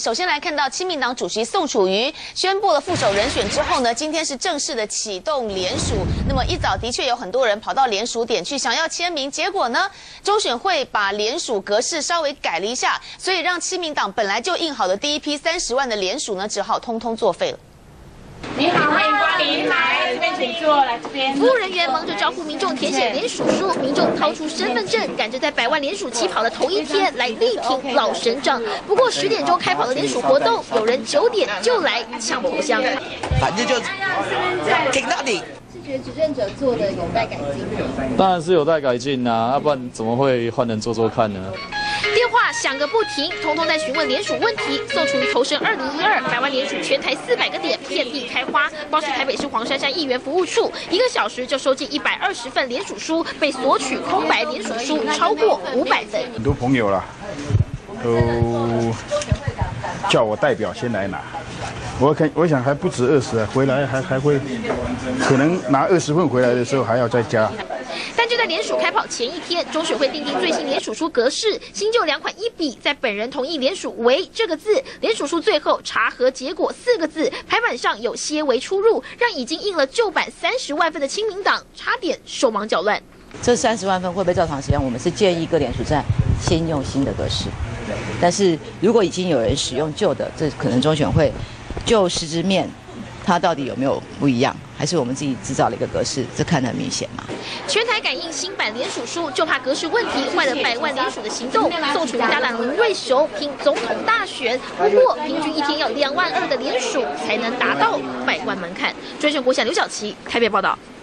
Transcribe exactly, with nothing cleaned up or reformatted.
首先来看到亲民党主席宋楚瑜宣布了副手人选之后呢，今天是正式的启动联署。那么一早的确有很多人跑到联署点去想要签名，结果呢，中选会把联署格式稍微改了一下，所以让亲民党本来就印好的第一批三十万的联署呢，只好通通作废了。 你好，欢迎光临，来这边请坐，来这边。 服务人员忙着招呼民众填写联署书，民众掏出身份证，赶着在百万联署起跑的头一天来力挺老省长。不过十点钟开跑的联署活动，有人九点就来抢头香， 反正就挺到底。 是觉得执政者做的有待改进？ 当然是有待改进啊，要不然怎么会换人做做看呢？ 电话响个不停，通通在询问联署问题。宋楚瑜投身二零一二，百万联署全台四百个点，遍地开花。光是台北市黄珊珊议员服务处，一个小时就收进一百二十份联署书，被索取空白联署书超过五百份。 很多朋友啦，都叫我代表先来拿。我看，我想还不止二十啊，回来还还会，可能拿二十份回来的时候还要再加。 但就在联署开跑前一天，中选会订定最新联署书格式，新旧两款一比，在本人同意联署为这个字，联署书最后查核结果四个字，排版上有些微出入，让已经印了旧版三十万份的亲民党差点手忙脚乱。 这三十万份会不会照常使用？我们是建议各联署站先用新的格式，但是如果已经有人使用旧的，这可能中选会就实质面。 它到底有没有不一样？还是我们自己制造了一个格式？这看得很明显嘛。 全台改印新版联署书，就怕格式问题坏了百万联署的行动。宋楚瑜搭档林瑞雄拼总统大选，不过平均一天要两万二的联署才能达到百万门槛。专选国小刘小琪台北报道。